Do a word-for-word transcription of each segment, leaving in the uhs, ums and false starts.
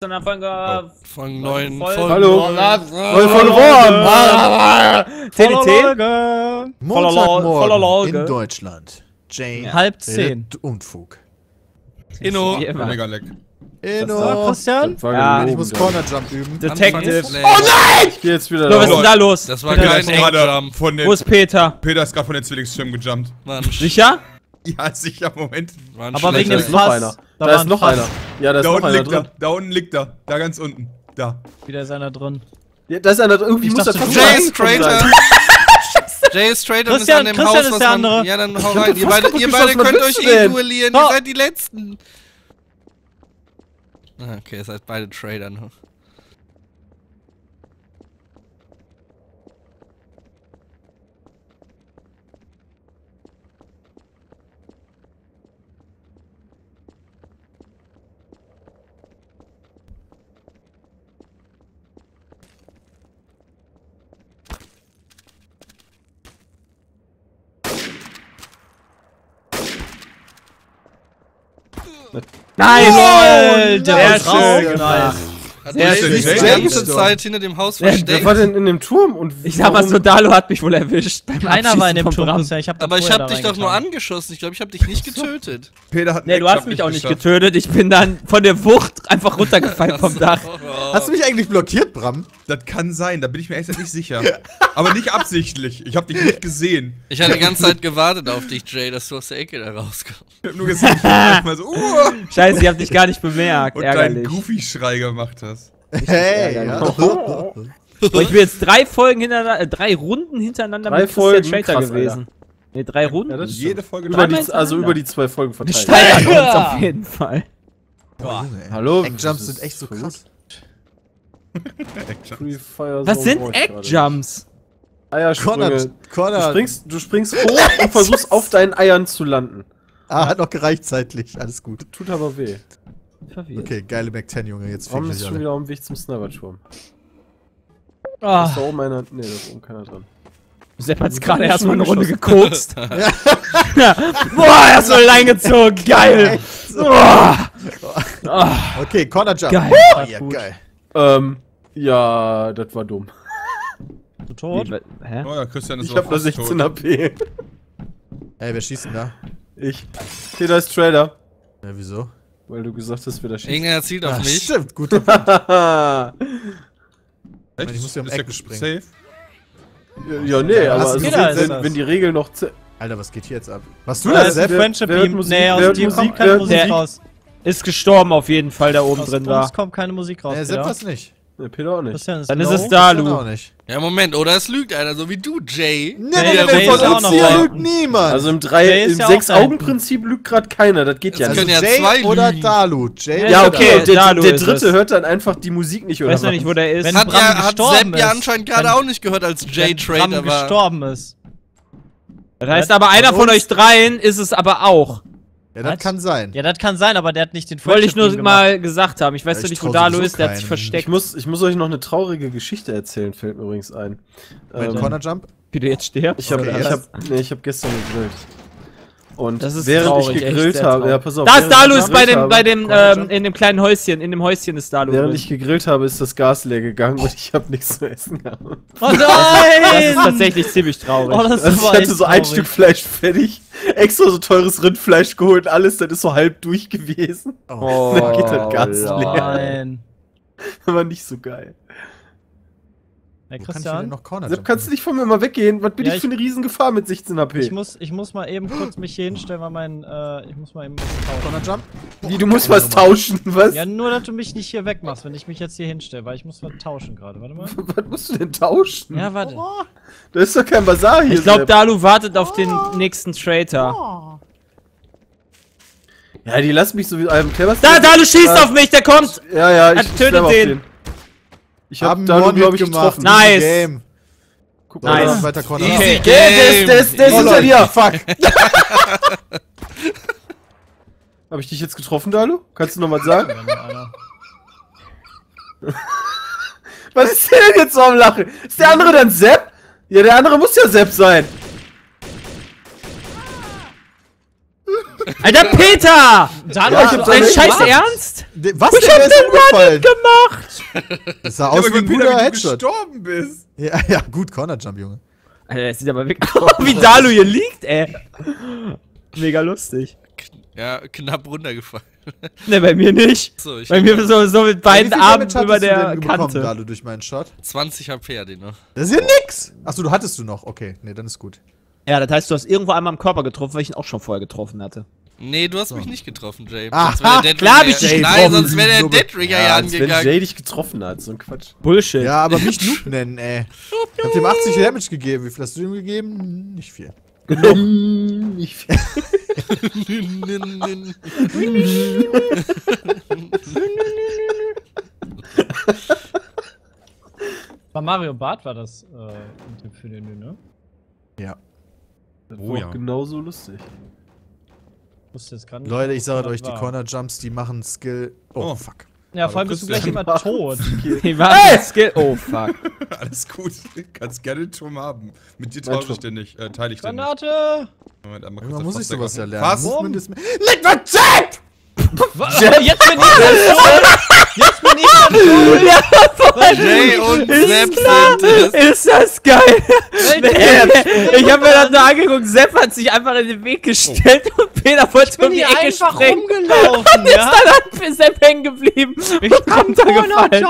zu einer Folge von neuen Folge. Folgen. Hallo. Voll voll geworden. T D T. Montagmorgen in Deutschland. Jane. Halb zehn. Unfug. Inno. Mega leck. Inno. Christian? Ja. Ich muss Corner Jump üben. Detective. Oh nein! Ich geh jetzt wieder So, was ist raus. denn da los? Das war Peter, kein das- Eggjump. Von den Wo ist Peter? Peter ist gerade von den Zwillingsschirmen gejumpt. War ein Sicher? Ja, sicher, Moment. war ein Aber wegen schlechter dem Da ist noch Fass. einer. Da Da, war ist ein noch Fass. einer. Ja, da ist Da noch unten einer liegt er. drin. Da unten liegt er. Da ganz unten. Da. Wieder ist einer drin. Ja, da ist einer drin. Irgendwie Ich muss dachte, das du- fast Jay sein. ist Traitor. Jay ist Traitor und ist Christian- an dem Christian Haus, ist was der man... andere. Ja, dann hau Ich hab rein. doch Ihr fast beide, kaputt ihr geschossen, beide was könnt willst euch du eh denn? duellieren. Oh. Ihr seid die Letzten. Ah, okay, ihr seid beide Traitor. Ne? Nein! LOL, der Sehr ist raus. schön. Nice. Hat Sehr Jay schön. sich die Jay ganze gestorben. Zeit hinter dem Haus Wer versteckt. war denn in dem Turm? Und Ich sag mal so, warum- Dalo hat mich wohl erwischt. Beim Keiner war in dem Abschießen vom Turm Bram. bisher. Ich hab da Aber ich vorher hab da dich doch nur reingetan. angeschossen. Ich glaube, ich hab dich nicht getötet. Peter hat einen Nee, du hast Eckjump mich auch nicht geschafft. getötet. Ich bin dann von der Wucht einfach runtergefallen vom Dach. Hast du mich eigentlich blockiert, Bram? Das kann sein, da bin ich mir echt nicht sicher. Aber nicht absichtlich. Ich hab dich nicht gesehen. Ich hatte die ganze Zeit gewartet auf dich, Jay, dass du aus der Ecke da rauskommst. Ich hab nur gesehen, dass du manchmal so, uh, Scheiße, ich hab dich gar nicht bemerkt. und deinen Ärgerlich. Goofy-Schrei gemacht hast. Hey, ja. Boah, ich bin jetzt drei Folgen hintereinander, äh, drei Runden hintereinander Drei mit Christian Folgen? Schrader Krass, gewesen. Ne, drei Runden. Ja, das Jede stimmt. Folge Über die, Dreimal also über hintereinander. die zwei Folgen Wir verteilt. steigern uns auf jeden Fall. Hallo? Eckjumps sind echt so krass. Free Fire Was Zone sind brauch ich gerade. Eckjumps? Eiersprünge. Du Corner. springst, du springst hoch und versuchst auf deinen Eiern zu landen. Ah, hat noch gereicht zeitlich. Alles gut. Tut aber weh. Verwirrt. Okay, geile Mac zehn, Junge. Jetzt Warum fehlen ist sich schon alle. wieder auf dem Weg zum Sniper-Turm? Ah. Ist da oben einer? Ne, da ist oben keiner dran. Sepp hat's Wo gerade bin ich erstmal eine schon Runde geschossen? gekokst. Boah, er ist so lang gezogen. Geil. Boah. Ah, Okay, Corner Jump. Geil. Oh, ja, geil. Ähm, ja, das war dumm. Du tot? Wie, hä? Oh ja, Christian ist Ich aber hab nur fast sechzehn tot. H P. Ey, wer schießt denn da? Ich. Peter ist Trader. Ja, wieso? Weil du gesagt hast, wer da schießt. Irgendeiner zielt auf Ah, mich. stimmt, gut. ja, Echt? Ich muss hier um Ist Ecke der springen. Safe? nee, aber Hast also, du wenn, Peter ist wenn, das. wenn die Regel noch... ze- Alter, was geht hier jetzt ab? Machst du Du das, das Sepp? wer- Friendship wer hat Beam. Musik- Nee, wer aus hat dir Musik- kommt wer keine hat Musik Musik? raus. Ist gestorben auf jeden Fall, da oben Aus drin Bums war. kommt keine Musik raus. Nee, Sepp Peter. was nicht. Ne, Peter auch nicht. Christian ist Dann ist low. es Dann Dalu. auch nicht. Ja, Moment, oder es lügt einer, so wie du, Jay. Nee, Nee, nee, der nee, Jay von ist ja auch uns noch hier da. lügt niemand. Also im Jay drei, ist im ja auch Sechs-Augen-Prinzip lügt gerade keiner, das geht ja also nicht. können ja Jay zwei oder lügen. Dalu. Jay Ja, Ja, oder okay, okay, und der, Dalu der ist dritte es. hört dann einfach die Musik nicht, Ich oder weiß noch was? nicht, wo der ist. Wenn Das hat, Bram ja, hat gestorben Sepp ja ist. anscheinend gerade Wenn- auch nicht gehört, als Jay Wenn Trader Bram war. gestorben ist. Das heißt aber, einer von euch dreien ist es aber auch. Ja, das Was? kann sein. Ja, das kann sein, aber der hat nicht den Wollte ich Friendship nur Beam gemacht. mal gesagt haben. Ich weiß Ja, doch ich nicht, wo trau Dalu sowieso ist, der hat sich keinen. versteckt. Ich muss, ich muss euch noch eine traurige Geschichte erzählen, fällt mir übrigens ein. Mein Ähm, Corner Jump? Wie du jetzt stirbst. ich habe Okay, ich jetzt- hab, nee, ich hab gestern gegrillt. Und Das ist während traurig, ich echt gegrillt sehr habe, traurig. ja, pass auf. Da ist während Dalu, ich ist bei gegrillt dem, habe- bei dem, Corner ähm, Jump? in dem kleinen Häuschen. In dem Häuschen ist Dalu Während drin. ich gegrillt habe, ist das Gas leer gegangen und ich habe nichts zu essen gehabt. Oh Das ist nein! tatsächlich ziemlich traurig. Oh, das Also ich war hatte echt so ein traurig. Stück Fleisch fertig, extra so teures Rindfleisch geholt, alles, das ist so halb durch gewesen. Oh, Dann geht das Gas lol. leer. Nein. Aber nicht so geil. Hey, Wo kann ich denn Christian, noch Corner Sepp, Jump? kannst du nicht von mir mal weggehen? Was bin Ja, ich für eine Riesengefahr mit sechzehn H P? ich muss, ich muss mal eben kurz mich hier hinstellen, weil mein, äh, ich muss mal eben was tauschen. Corner Jump? Wie, du musst was tauschen, was? Ja, nur, dass du mich nicht hier wegmachst, wenn ich mich jetzt hier hinstelle, weil ich muss was tauschen gerade. Warte mal. Was musst du denn tauschen? Ja, warte. Da ist doch kein Bazar hier. Ich glaube, Sepp. Dalu wartet auf den nächsten Traitor. Ja, die lassen mich sowieso. Ähm, Clever Da, Dalu schießt äh, auf mich, der kommt! Ja, ja, ich Er tötet sterbe auf den. Ich hab Haben da, One glaube ich, gemacht. getroffen. Nice. Game. Guck Nice. mal. Weiter Corner Easy Jump. Okay. Game. Der, der ist, der ist, der ist Oh, hinter Leute, dir. Fuck. Hab ich dich jetzt getroffen, Dalu? Kannst du noch was sagen? Ja, nur einer. Was ist der denn jetzt so am Lachen? Ist der andere dann Sepp? Ja, der andere muss ja Sepp sein. Alter, Peter! Dalu, Ja, hast du dein Dein alles Scheiß gemacht? Ernst? De- Was Ich denn? hab Der ist den umgefallen. gemacht! Das sah Ja, aus aber wie ein Peter, guter wie du Headshot. gestorben bist. Ja, ja, gut, Corner Jump, Junge. Alter, das sieht aber wirklich aus, wie Dalu hier liegt, ey. Mega lustig. Ja, knapp runtergefallen. Ne, bei mir nicht. So, ich Bei mir so, so mit beiden Wie viel Armen Damage über hattest du der denn bekommen, Kante. Dalu, durch meinen Shot? zwanzig H P hatte ich noch. Das ist ja nix! Achso, du hattest du noch. Okay, nee, dann ist gut. Ja, das heißt, du hast irgendwo einmal am Körper getroffen, weil ich ihn auch schon vorher getroffen hatte. Nee, du hast mich nicht getroffen, Jay. Aha, Sonst wär der Dead klar hab Rigger- ich dich Nein, getroffen, sonst wäre der Lube. Dead Rigger ja als wenn angegangen. Jay dich getroffen hat, so ein Quatsch. Bullshit. Ja, aber mich Noob nennen, ey. Ich hab dem achtzig Damage gegeben. Wie viel hast du ihm gegeben? Hm, Nicht viel. Nicht viel. Bei Mario Bart war das äh, mit dem für den ne? Ja. Das Oh war ja. auch genauso lustig. Ich wusste jetzt gerade nicht. Leute, ich sage was euch, die war. Corner Jumps, die machen Skill. Oh, Oh. fuck. Ja, vor allem bist du gleich Christian. immer tot. Die waren Skill. Oh, fuck. Alles gut. Kannst gerne den Turm haben. Mit dir Mein tausche ich Turm. den nicht. Äh, teile ich den nicht. Granate! Moment, einmal kurz Irgendwann das muss ich Fass sowas ja wegmachen. lernen. Fass? Movement ist- Leg mal Jack! Was? Jetzt bin ich dann tot! Jetzt bin ich dann tot! Ja, voll. Jay und Ist Sepp klar. sind es. Ist das geil? Alter, Ich hab mir das nur angeguckt, Sepp hat sich einfach in den Weg gestellt und Peter wollte Ich bin um die hier Ecke einfach springen. rumgelaufen, Ist ja? dann halt für Sepp hängen geblieben und runtergefallen.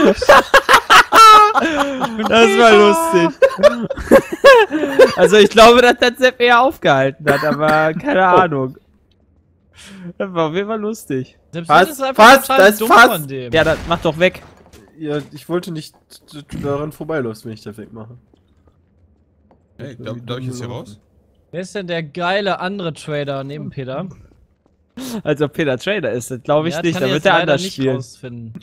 Das war lustig. Also ich glaube, dass das Sepp eher aufgehalten hat, aber keine Ahnung. Das war auf jeden Fall lustig. Selbst Fass, das ist einfach Fass, total da ist dumm Fass. von dem. Ja, das mach doch weg. Ja, ich wollte nicht, dass du daran vorbeiläufst, wenn ich das wegmache. Hey, darf, darf ich jetzt hier raus? Wer ist denn der geile andere Trader neben Peter? Also Peter Trader ist das, glaube ich Ja, nicht. kann Da ich wird jetzt er leider anders nicht spielen. rausfinden.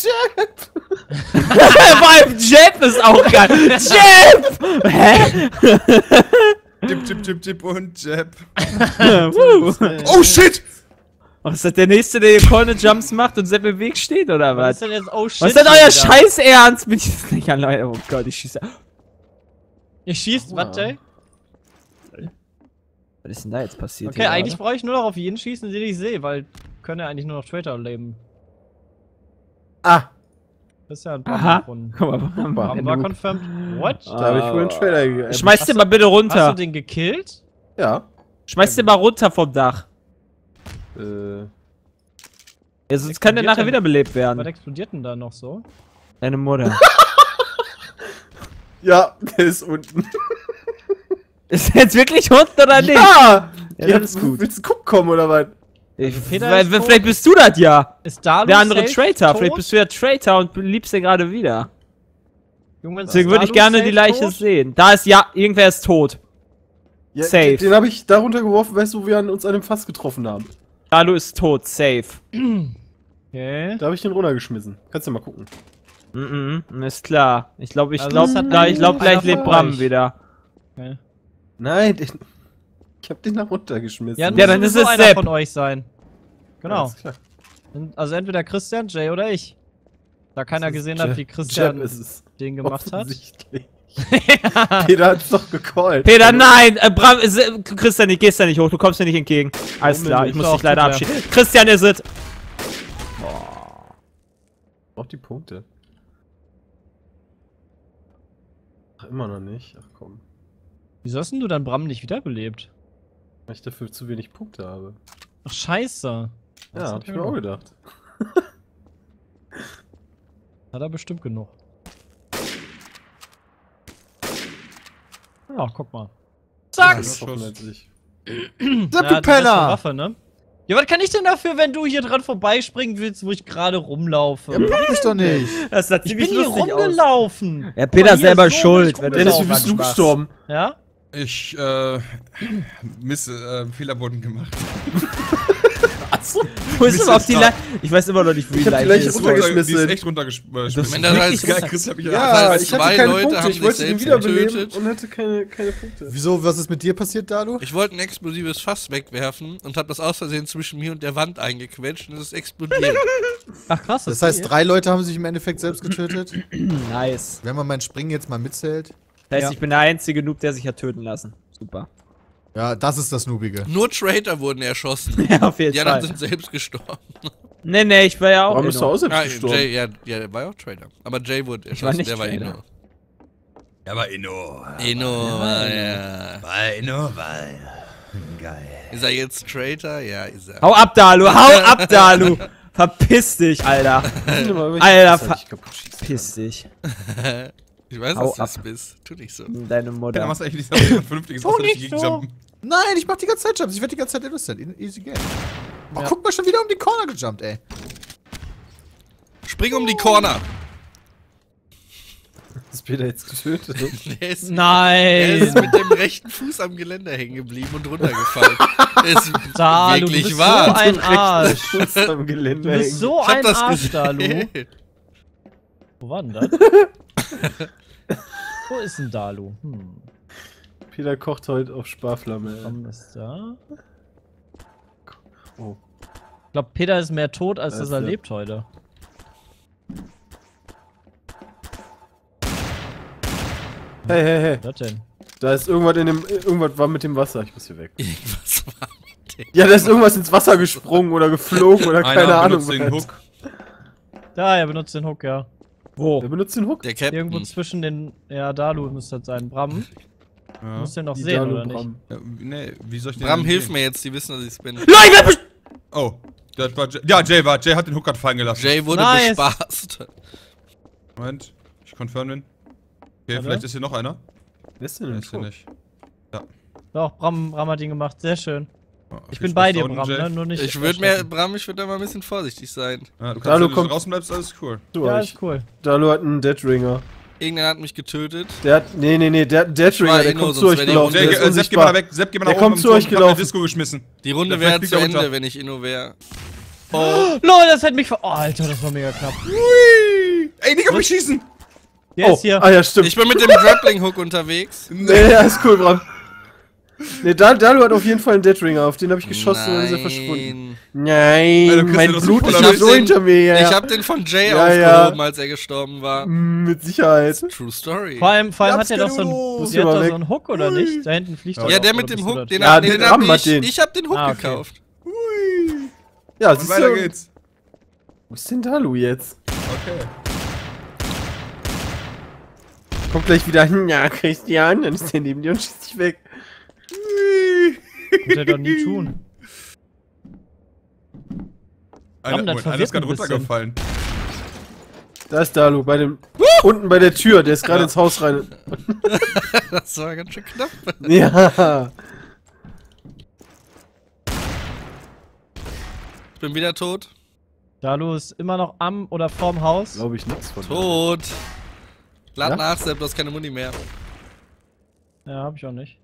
Vor allem Jeb ist auch geil. Jeb! Hä? Tipp, tipp, tipp, tipp und Jab. Wuh. Oh shit! Ach, ist das der Nächste, der hier Corner Jumps macht und Sepp im Weg steht, oder Was was? ist denn jetzt? Oh shit. Was ist denn euer wieder? Scheiß Ernst? Bin ich jetzt nicht alleine? Oh Gott, ich schieße. Ihr schießt, was, Jay? Was ist denn da jetzt passiert? Okay, hier eigentlich gerade? brauche ich nur noch auf jeden schießen, den ich sehe, weil können ja eigentlich nur noch Traitor leben. Ah, Das ist ja ein Aha. Brunnen. Guck mal, Bram war Warum war genug. confirmed? What? da habe ich wohl einen Trailer gegeben. Schmeiß den mal bitte Hast runter. du den gekillt? Ja. Schmeiß den mal runter vom Dach. Äh, Ja, sonst kann der Explodiert nachher denn? wiederbelebt Was werden. explodiert denn da noch so? Deine Mutter. ja, der ist unten. Ist der jetzt wirklich unten oder nicht? Ja! Ja, Ja, das ist gut. Willst du gucken kommen oder was? Ich, Peter weil, ist weil, tot. vielleicht bist du das ja. Ist Dalu Der andere safe Traitor. tot? Vielleicht bist du ja Traitor und liebst den gerade wieder. Junge, ist Deswegen würde ich Dalu gerne safe die Leiche tot? sehen. Da ist ja, irgendwer ist tot. Ja, Safe. Den, den habe ich darunter geworfen, weißt du, wo wir an uns an dem Fass getroffen haben. Dalu ist tot, safe. Okay. Da habe ich den runtergeschmissen. Kannst du mal gucken. Mhm, mm, ist klar. Ich glaube, ich Also glaube, es hat da, ich glaube, einer gleich lebt von Bram euch. wieder. okay. Nein, den, ich habe den da runtergeschmissen. Ja, Ja, ja dann dann ist ist es einer Sepp. von euch sein. Genau. Alles klar. Also entweder Christian, Jay oder ich. Da keiner Das ist gesehen Jeb- hat, wie Christian Jeb ist es. den gemacht hat. Offensichtlich. Peter hat's doch gecallt. Peter, nein! Äh, Bram, ist, äh, Christian, ich gehst da nicht hoch, du kommst mir nicht entgegen. Alles Warum klar, denn ich nicht? muss Doch, dich leider tut er. abschieden. Christian ist es! Auch die Punkte. Ach, immer noch nicht. Ach komm. Wieso hast denn du dann Bram nicht wiederbelebt? Weil ich dafür zu wenig Punkte habe. Ach, scheiße. Das Ja, hat hab ich er mir auch genug. gedacht. Hat er bestimmt genug. Ja, guck mal. Zack! Ja, Schuss. hoffentlich. Ja, die beste Doppelpenner! Waffe, ne? Ja, was kann ich denn dafür, wenn du hier dran vorbeispringen willst, wo ich gerade rumlaufe? Ja, mach mich doch nicht. Das sah ich bin hier rumgelaufen. Ja, Guck Peter mal, hier selber so schuld, bin wenn ich du Dennis, wie auch bist du machst. gestorben? Ja? Ich, äh, Miss, äh, Fehler wurden gemacht. Achso. Wo ist Mist, überhaupt die das Leiche? Ich weiß immer noch nicht, wo die Ich hab die Leiche Leiche ist. Die ist runter- runtergeschmissen. Die ist echt runtergeschmissen. Wenn das heißt, Geil, Chris hab ich Ja, Das heißt, ich hatte zwei keine Leute Punkte. haben Ich sich wollte ihn selbst wiederbeleben getötet. und hatte keine, keine Punkte. Wieso, was ist mit dir passiert, Dalu? Ich wollte ein explosives Fass wegwerfen und hab das aus Versehen zwischen mir und der Wand eingequetscht und es ist explodiert. Ach krass, Das heißt, drei Leute haben sich im Endeffekt selbst getötet. Nice. Wenn man mein Springen jetzt mal mitzählt. Das heißt, Ja. ich bin der einzige Noob, der sich hat töten lassen. Super. Ja, das ist das Noobige. Nur Traitor wurden erschossen. Ja, auf jeden Die anderen Fall. sind selbst gestorben. Nee, nee, ich war ja auch. Warum bist du Inno. auch selbst Ah, gestorben? Jay, ja, ja, der war ja auch Traitor. Aber Jay wurde war erschossen, nicht der war Traitor. Inno. Ja, war Inno. Inno, war ja. War Inno, war geil. Ist er jetzt Traitor? Ja, ist er. Hau ab, Dalu, hau ab, Dalu! Verpiss dich, Alter. Alter, ver verpiss dich. Ich weiß, Hau dass du es bist. Tu nicht so. Deine Ja, Mutter. machst du eigentlich nichts Vernünftiges, außer dich nicht so. gegenjumpen. Nein, ich mach die ganze Zeit Jumps. Ich werd die ganze Zeit innocent. In- Easy game. Boah, Ja. guck mal, schon wieder um die Corner gejumpt, ey. Spring um die Corner. Ist Peter jetzt getötet? Der ist, er Nein! ist mit dem rechten Fuß am Geländer hängen geblieben und runtergefallen. ist Dalu, du wirklich bist wahr. so ein Arsch. Fuß am Du Geländer bist hängen. so Ich hab ein das Arsch, Dalu. gesehen. Wo war denn das? Wo ist denn Dalu? Hm. Peter kocht heute auf Sparflamme. ey. Warum ist da? Oh. Ich glaube, Peter ist mehr tot, als Da dass ist er er. lebt heute. Hey, hey, hey. Was denn? Da ist irgendwas in dem. Irgendwas war mit dem Wasser. Ich muss hier weg. Irgendwas war mit dem. Ja, da ist irgendwas ins Wasser gesprungen oder geflogen oder keine Einer Ahnung. benutzt den was. Hook. Da, er benutzt den Hook, ja. Wo? Wer benutzt den Hook? Der Captain. Irgendwo zwischen den. Ja, Dalu müsste das sein. Bram. Du Ja. musst den noch Die sehen, Dalu oder nicht? Bram. Ja, nee, wie soll ich den Bram, denn hilf sehen? mir jetzt, die wissen, dass ich es bin. Leute, ich werd best- Oh, das war Jay. Ja, Jay war. Jay hat den Hook gerade fallen gelassen. Jay wurde Nice. bespaßt. Moment, ich confirm den. Okay, Warte. vielleicht ist hier noch einer. Wer ist denn Nee, denn ist hier tot? nicht. Doch, Bram, Bram hat ihn gemacht. Sehr schön. Oh, Ich viel bin Spaß bei da dir, unten, Bram, Jay. ne? Nur nicht. Ich würde mir, erschrecken. Bram, ich würde da mal ein bisschen vorsichtig sein. Ja, du kannst, Dalu, wenn du komm. draußen bleibst, alles cool. Du Ja, euch. ist cool. Dalu hat einen Dead Ringer. Irgendeiner hat mich getötet. Der hat. Nee, nee, nee, der Dead Ringer, der Inno, kommt zu sonst euch wär die gelaufen. Runde- Der Jay, ist äh, Sepp, geh mal unsichtbar. da weg. Sepp, geh mal Der nach oben. kommt zu am euch Turm, hab gelaufen. eine Disco geschmissen. Die Runde Ja, wäre vielleicht zu fliegt er Ende, runter. wenn ich Inno wäre. Lol, das hätte mich ver. Oh, Alter, das war mega knapp. Ui. Ey, nicht auf mich schießen! Der Oh, ist hier. ah ja, stimmt. Ich bin mit dem Grappling-Hook unterwegs. Nee, ja, ist cool, Bram. Nee, Dal Dalu hat auf jeden Fall einen Dead Ringer, auf den habe ich geschossen und dann ist er verschwunden. Nein, Alter, du kriegst mein ja noch so Blut voll ist am noch Schiss. so hinter mir her. Ich hab den von Jay Ja, ja. aufgehoben, als er gestorben war. Mm, Mit Sicherheit. True Story. Vor allem, vor allem Ich hat er doch so hab's einen, genommen. die hat Muss doch aber so einen Hook, oder nicht? Da hinten fliegt doch Ja, auch, der oder mit dem bist du Hook, das? den, Ja, hab- den, den hab Bram hat ich. den. Ich hab den Hook Ah, okay. gekauft. Ui. Ja, Und siehst weiter du. geht's. Wo ist denn Dalu jetzt? Okay. Kommt gleich wieder hin, ja, Christian, dann ist der neben dir und schießt dich weg. Wird er doch nie tun. Einer, das Moment, einer verwirrt ist gerade ein bisschen. runtergefallen. Da ist Dalu, bei dem. Unten bei der Tür, der ist gerade Ja. ins Haus rein. Das war ganz schön knapp. Ja. Ich bin wieder tot. Dalu ist immer noch am oder vorm Haus. Glaube ich nichts von. Tot. Lad Ja? nach, Sepp, du hast keine Muni mehr. Ja, hab ich auch nicht.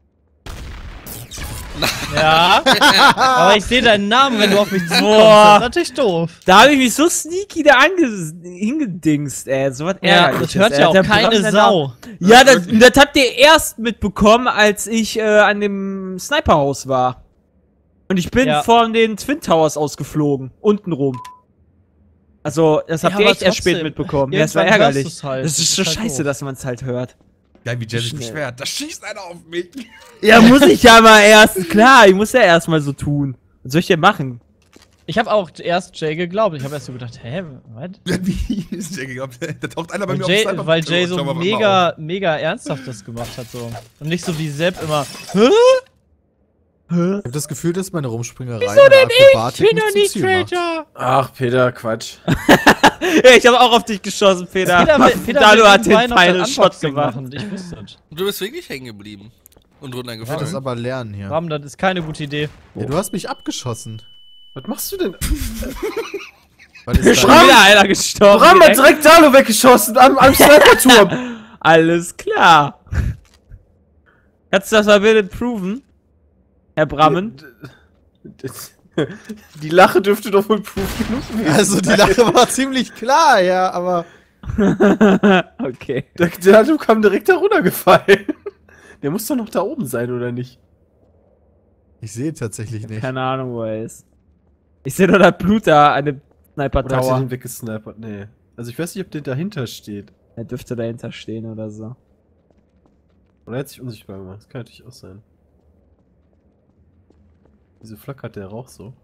Ja, aber ich sehe deinen Namen, wenn du auf mich zukommst. Boah. Das ist natürlich doof. Da habe ich mich so sneaky da ange hingedingst, ey. So was Ja, ärgerliches, das hört ey. ja auch Der keine Bram dann Sau. auch- Ja, das, das habt ihr erst mitbekommen, als ich äh, an dem Sniperhaus war. Und ich bin Ja. von den Twin Towers ausgeflogen. Untenrum. Also, das habt Ja, ihr aber echt erst spät trotzdem, mitbekommen. Ja, das war irgendwann hörst ärgerlich. du's halt. Das ist so Das ist halt scheiße, doof. dass man es halt hört. Ja, wie Jay sich Schnell. beschwert. Da schießt einer auf mich. Ja, muss ich ja mal erst. Klar, ich muss ja erstmal so tun. Was soll ich denn machen? Ich habe auch erst Jay geglaubt. Ich habe erst so gedacht, hä, was? Wie ist Jay geglaubt? Da taucht einer bei Weil mir Jay, auf den weil Jay so Schau mal, mach mal mega, mega ernsthaft das gemacht hat so. Und nicht so wie Sepp immer, hä? Ich habe das Gefühl, dass meine Rumspringerei Wieso denn ich? Ich bin doch nicht Traitor. Ach, Peter, Quatsch. Ja, ich habe auch auf dich geschossen, Peter. Peter, will- Peter Dalu will hat den nebenbei noch Final das Shot Unboxing gemacht. machen. Ich wusste das. Und du bist wirklich hängen geblieben. Und Ich werde das runtergefallen. aber lernen hier. Bram, das ist keine gute Idee. Ja, du hast mich abgeschossen. Was machst du denn? Weil es Schon da, wieder einer gestorben. Bram hat direkt. direkt Dalu weggeschossen am, am Sniperturm. Alles klar. Kannst du das mal bitte proven? Herr Brammen? Die Lache dürfte doch wohl proof genug gewesen. also die Lache war ziemlich klar, ja, aber Okay. Der, der Dalu kam direkt da runtergefallen. Der muss doch noch da oben sein, oder nicht? ich sehe tatsächlich nicht. Keine Ahnung, wo er ist. Ich sehe nur das Blut da an dem Sniper Oder hat er Tower. den weggesnipert? Nee. Also ich weiß nicht, ob der dahinter steht. Er dürfte dahinter stehen oder so. Oder er hat sich unsichtbar gemacht. Das kann natürlich auch sein. Wieso flackert der Rauch so?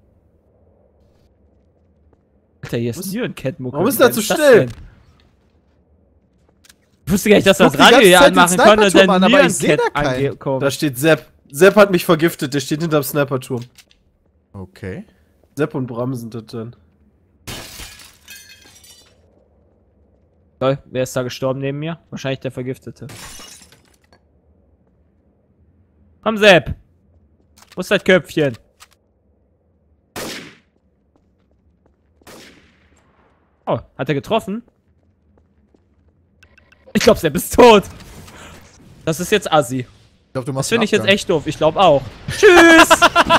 Alter, hier ist Was? ein Cat-Mucke. Warum ist das so Was still? denn? Ich wusste gar nicht, dass wir Guck das die Radio ganze hier Zeit den anmachen konnte und Sniper-Turm an, dann aber ich seh Cat da keinen. angekommen. Da steht Sepp. Sepp hat mich vergiftet, der steht hinterm Sniper-Turm. Okay. Sepp und Bram sind das dann. Lol, wer ist da gestorben neben mir? Wahrscheinlich der Vergiftete. Komm, Sepp! Wo ist das Köpfchen? Oh, hat er getroffen? Ich glaub, Sepp ist tot. Das ist jetzt assi. Ich glaub, du Das machst finde ich einen jetzt Abgang. echt doof. Ich glaube auch. Tschüss!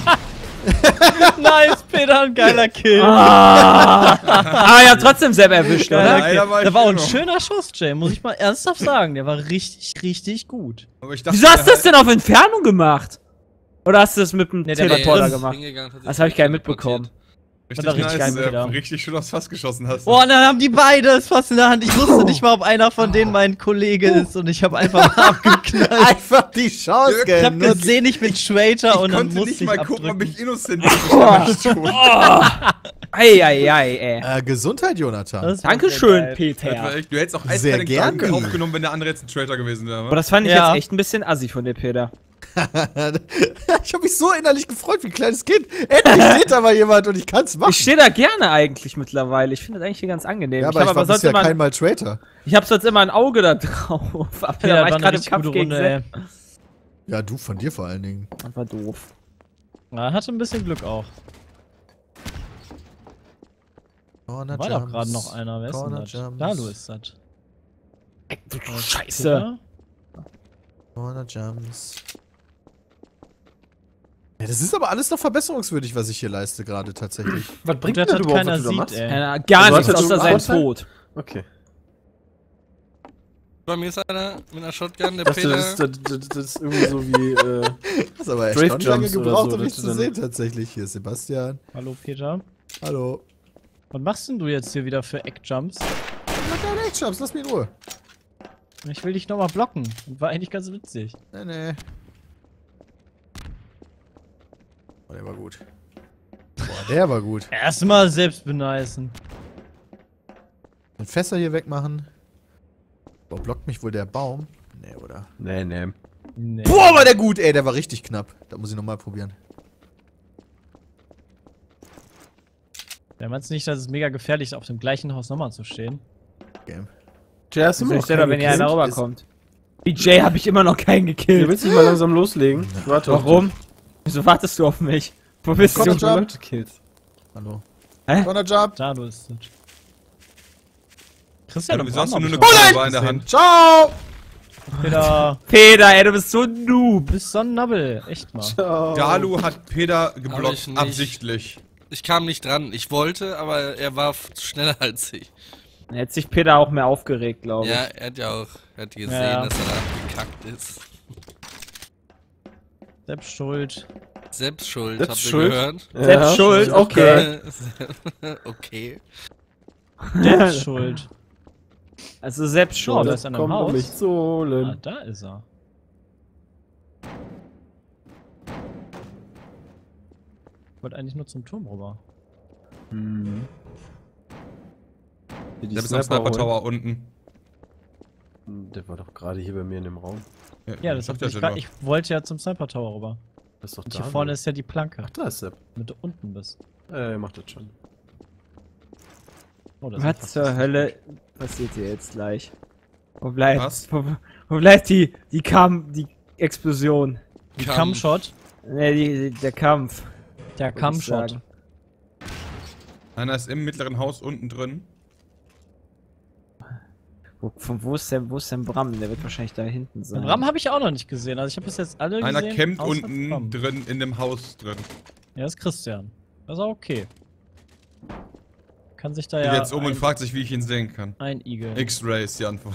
Nice, Peter, ein geiler Kill. ah, ah, ja, trotzdem Sepp erwischt, Geiler oder? Leider Kill. war ich Der war auch ein immer. schöner Schuss, Jay, muss ich mal ernsthaft sagen. Der war richtig, richtig gut. Aber ich dachte, Wieso hast du der das denn auf Entfernung gemacht? Oder hast du das mit dem Nee, der war Teleporter drin. gemacht? Hingegangen, hat sich Das habe ich gar nicht teleportiert. mitbekommen. Richtig war richtig nice, geil, äh, Peter. richtig schön aufs Fass geschossen hast. Boah, und dann haben die beide das Fass in der Hand. Ich wusste nicht mal, ob einer von denen mein Kollege ist und ich habe einfach abgeknallt. Einfach die Chance Ich Ich hab genutzt. gesehen, ich bin Traitor ich und dann konnte musste nicht ich mal abdrücken. gucken, ob ich innocent bin. Ich bin tot. Eieiei, ey. Äh, Gesundheit, Jonathan. Das war Dankeschön, sehr geil. Das war Peter. echt, du hättest auch Sehr eiskalt den gerne. Gedanken aufgenommen, wenn der andere jetzt ein Traitor gewesen wäre. Aber wa? das fand ich Ja. jetzt echt ein bisschen assi von dir, Peter. Ich habe mich so innerlich gefreut wie ein kleines Kind. Endlich steht da mal jemand und ich kann's machen. Ich stehe da gerne eigentlich mittlerweile. Ich finde das eigentlich hier ganz angenehm. ja, ich aber ich, habe war aber sonst bisher immer, kein Mal Traitor. ich hab sonst immer ein Auge da drauf. Aber Ja, da war war ich eine gerade im richtig Kampf gute gegen Runde, ey. Sepp. Ja, du von dir vor allen Dingen. Das war doof. Ja, hatte ein bisschen Glück auch. Corner War doch gerade noch einer. Wer ist denn Corner das? Jumps. Dalu ist das. Du Scheiße. Corner Jumps. Ja, das ist aber alles noch verbesserungswürdig, was ich hier leiste gerade tatsächlich. Was Und bringt das das hat überhaupt, keiner was du da sieht, machst? ey. Äh, gar Also nichts hast du außer zum sein Vorteil? Tod. Okay. Bei mir ist einer mit einer Shotgun, der Ich dachte, Peter. das, ist- das, das, das ist irgendwie so wie, äh, Das ist aber echt Strafe schon lange Jumps oder gebraucht, so, um mich dass zu du sehen tatsächlich. Hier ist Sebastian. Hallo, Peter. Hallo. Was machst denn du jetzt hier wieder für Eckjumps? Mach keine Eckjumps, lass mich in Ruhe. Ich will dich nochmal blocken. Das war eigentlich ganz witzig. Nee, nee. Oh, der war gut. Boah, der war gut. Erstmal selbst beneisen. Den Fässer hier wegmachen. Boah, blockt mich wohl der Baum? Nee, oder? nee, nee. Nee. Boah, war der gut, ey, der war richtig knapp. Da muss ich nochmal probieren. Ja, meinst du nicht, dass es mega gefährlich ist, auf dem gleichen Haus nochmal zu stehen? Game. Jay, hast du immer Ich noch stelle keinen wenn hier einer gekillt? rüberkommt. B J habe ich immer noch keinen Du gekillt. willst dich mal langsam loslegen? Ich warte auf Warum? Wieso wartest du auf mich? Wo bist dich. du? Komm, Leute kills. Hallo. Hä? Corner Jump. Dalu ist das. Christian, Ja, und wieso hast du Bram nur hab eine ich noch Kamera in der gesehen. Hand? Ciao! Peter, Peter, ey, du bist so ein Noob. du bist so ein Nabbel. Echt mal. Ciao. Dalu hat Peter Aber ich geblockt, nicht. absichtlich. Ich kam nicht dran. Ich wollte, aber er war f- schneller als ich. Dann hätte sich Peter auch mehr aufgeregt, glaube ich. Ja, er hat ja auch er hat gesehen, Ja. dass er da gekackt ist. Selbst schuld. Selbst schuld, Selbst habt ihr schuld? gehört? Ja, Selbst schuld, ich auch okay. gehört. Okay. Selbst schuld. Also selbst Oh, schon. da ist einer im Komm, um Haus. mich zu holen. Ah, da ist er. Ich wollte eigentlich nur zum Turm rüber. Hm. Die Der ist am Sniper Sniper holen. Tower unten. Der war doch gerade hier bei mir in dem Raum. Ja, das sagt hab ich, ja grad, schon ich wollte ja zum Sniper Tower rüber. Das ist doch Und da. hier vorne ist ja die Planke, Ach, da ist Sepp. damit du unten bist. Äh, macht das schon. Oh, das ist Was fast zur das- Hölle passiert hier jetzt gleich? Wo bleibt, Was? wo, wo bleibt die, die Kam, die Explosion? Die Kampf. Kampfshot. Ne, die, der Kampf. Der würd ich Kampfshot. sagen. Einer ist im mittleren Haus unten drin. Wo, von wo ist denn, wo ist denn Bram? Der wird wahrscheinlich da hinten sein. Den Ram habe ich auch noch nicht gesehen. Also ich habe bis jetzt alle Einer gesehen. campt außer unten Bram. drin in dem Haus drin. Ja, das ist Christian. Das ist auch okay. Kann sich da Geht ja jetzt um und ein, fragt sich, wie ich ihn sehen kann. ein Igel. X-Ray ist die Antwort.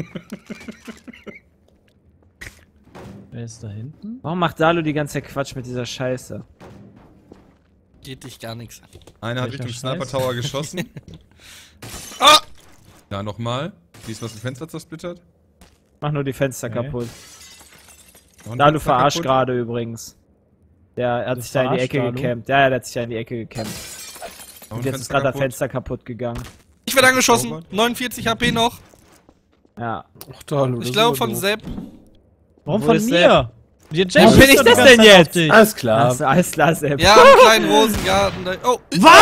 Wer ist da hinten? Warum macht Dalu die ganze Zeit Quatsch mit dieser Scheiße? Geht dich gar nichts an. Einer hat Welcher Richtung Sniper Scheiß? Tower geschossen. Ah! Ja, nochmal. Siehst du, was ein Fenster zersplittert? Mach nur die Fenster Okay. kaputt. Noch ein Dalu Fenster verarscht kaputt. gerade übrigens. Der hat Du sich da in die verarscht, Ecke Dalu? gecampt. Ja, ja, der hat sich da in die Ecke gecampt. Und Und jetzt ist gerade das Fenster kaputt gegangen. Ich werde angeschossen. neunundvierzig H P noch. Ja. Ach, Dalu, Ich das glaube ist von aber doof. Sepp. Warum Wo von ist mir? Die Jay Wo schießt bin ich doch die das ganze denn Zeit auf jetzt? dich. Alles klar. Das ist alles klar, Sepp. Ja, im kleinen Rosengarten. Da. Oh,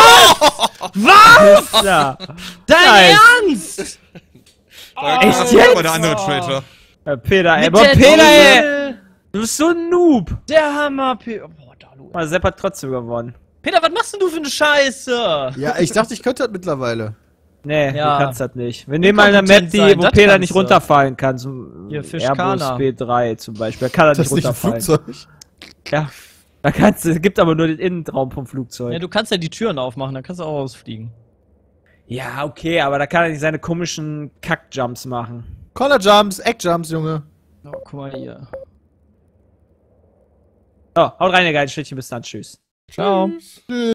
Was? Ja. Dein Nice. Ernst? Echt Das jetzt? war der andere Traitor. Äh, Peter, ey. Mit Boah, der Peter, ey. Dose. Du bist so ein Noob. Der Hammer, Peter. Boah, Dalu. Aber Sepp hat trotzdem gewonnen. Peter, was machst denn du für eine Scheiße? Ja, ich dachte, ich könnte das mittlerweile. Nee, Ja. du kannst das nicht. Wir nehmen mal eine Map, kompetent die, sein, wo das Peter kannst nicht du. runterfallen kann. So Hier, Airbus Fischkana. B drei zum Beispiel. Da kann er Das nicht ist nicht ein runterfallen. Flugzeug. Ja. Da kannst du, es gibt aber nur den Innenraum vom Flugzeug. Ja, du kannst ja die Türen aufmachen, dann kannst du auch rausfliegen. Ja, okay, aber da kann er nicht seine komischen Kack-Jumps machen. Corner Jumps, Egg Jumps, Junge. Oh, guck mal hier. So, haut rein, ihr geilen Schnittchen, bis dann, tschüss. Ciao. Tschüss.